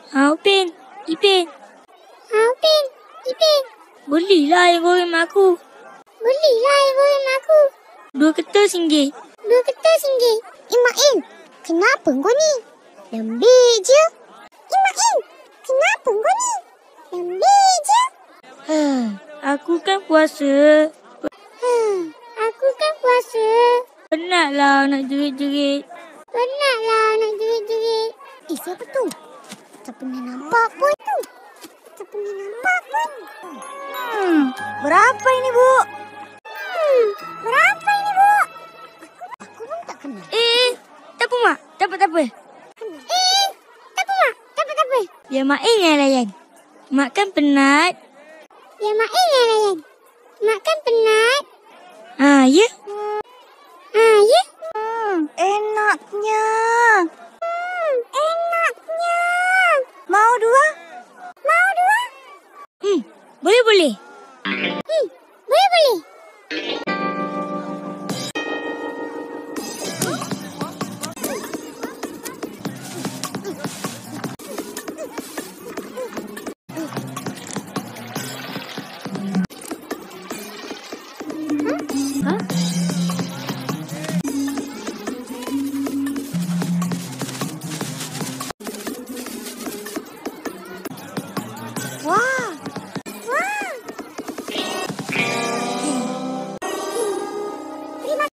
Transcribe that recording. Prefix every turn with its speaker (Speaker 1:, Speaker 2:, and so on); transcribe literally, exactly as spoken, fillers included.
Speaker 1: Ha, Upin. Ipin.
Speaker 2: Ha, Upin. Ipin.
Speaker 1: Belilah air goreng mak aku.
Speaker 2: Belilah air goreng mak aku.
Speaker 1: Dua kertas singgit.
Speaker 2: Dua kertas singgit. Imail, kenapa kau ni? Lembik je. Imail, kenapa kau ni? Lembik je.
Speaker 1: Ha, aku kan puasa.
Speaker 2: Ha, aku kan puasa.
Speaker 1: Penatlah nak jerit-jerit.
Speaker 2: Penatlah nak jerit-jerit. Eh, siapa tu? Tak pernah nampak pun tu. Tak pernah nampak pun.
Speaker 3: Hmm, berapa ini, Bu?
Speaker 2: Hmm, berapa ini, Bu? Aku, aku pun tak kenal.
Speaker 1: Eh, tak apa mak. Tak apa, tak apa.
Speaker 2: Eh, tak apa, Mak. Tak apa, tak apa.
Speaker 1: Biar Mak In yang layan. Mak kan penat.
Speaker 2: Ya, Mak In yang layan. Mak kan penat.
Speaker 1: Ha, ya?
Speaker 2: Ha, ya?
Speaker 3: Hmm, enaknya.